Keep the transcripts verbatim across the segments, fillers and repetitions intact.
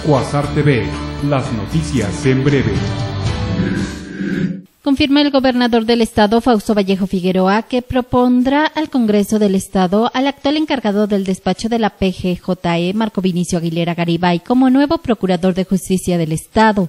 Quasar T V, las noticias en breve. Confirma el gobernador del estado, Fausto Vallejo Figueroa, que propondrá al Congreso del Estado al actual encargado del despacho de la P G J E, Marco Vinicio Aguilera Garibay, como nuevo procurador de justicia del estado.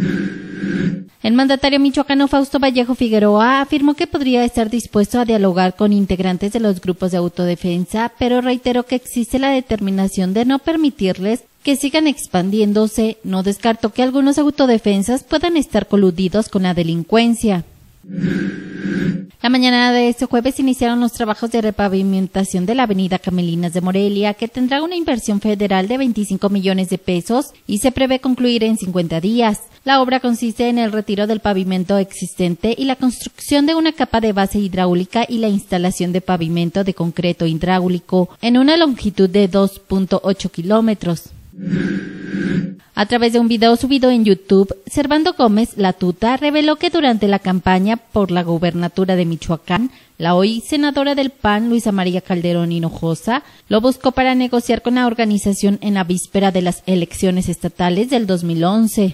El mandatario michoacano Fausto Vallejo Figueroa afirmó que podría estar dispuesto a dialogar con integrantes de los grupos de autodefensa, pero reiteró que existe la determinación de no permitirles que sigan expandiéndose. No descartó que algunos autodefensas puedan estar coludidos con la delincuencia. La mañana de este jueves iniciaron los trabajos de repavimentación de la avenida Camelinas de Morelia, que tendrá una inversión federal de veinticinco millones de pesos y se prevé concluir en cincuenta días. La obra consiste en el retiro del pavimento existente y la construcción de una capa de base hidráulica y la instalación de pavimento de concreto hidráulico en una longitud de dos punto ocho kilómetros. A través de un video subido en YouTube, Servando Gómez La Tuta reveló que durante la campaña por la gubernatura de Michoacán, la hoy senadora del P A N, Luisa María Calderón Hinojosa, lo buscó para negociar con la organización en la víspera de las elecciones estatales del dos mil once.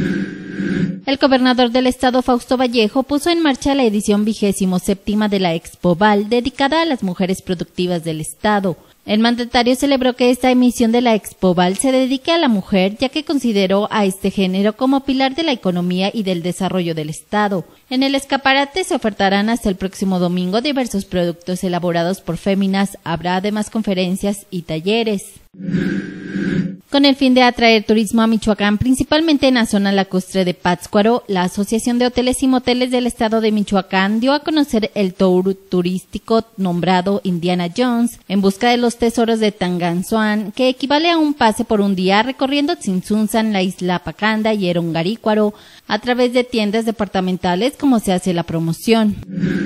El gobernador del estado, Fausto Vallejo, puso en marcha la edición vigésimo séptima de la Expoval, dedicada a las mujeres productivas del estado. El mandatario celebró que esta emisión de la Expoval se dedique a la mujer, ya que consideró a este género como pilar de la economía y del desarrollo del estado. En el escaparate se ofertarán hasta el próximo domingo diversos productos elaborados por féminas. Habrá además conferencias y talleres. Con el fin de atraer turismo a Michoacán, principalmente en la zona lacustre de Pátzcuaro, la Asociación de Hoteles y Moteles del estado de Michoacán dio a conocer el tour turístico nombrado Indiana Jones en busca de los tesoros de Tangamandapio, que equivale a un pase por un día recorriendo Tzintzuntzan, la isla Pacanda y Erongarícuaro a través de tiendas departamentales, como se hace la promoción.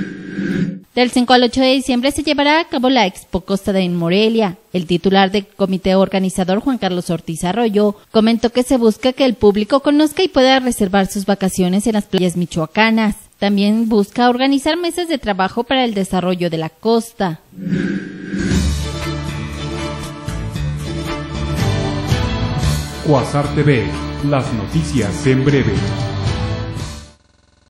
Del cinco al ocho de diciembre se llevará a cabo la Expo Costa de Morelia. El titular del comité organizador, Juan Carlos Ortiz Arroyo, comentó que se busca que el público conozca y pueda reservar sus vacaciones en las playas michoacanas. También busca organizar mesas de trabajo para el desarrollo de la costa. Quasar T V, las noticias en breve.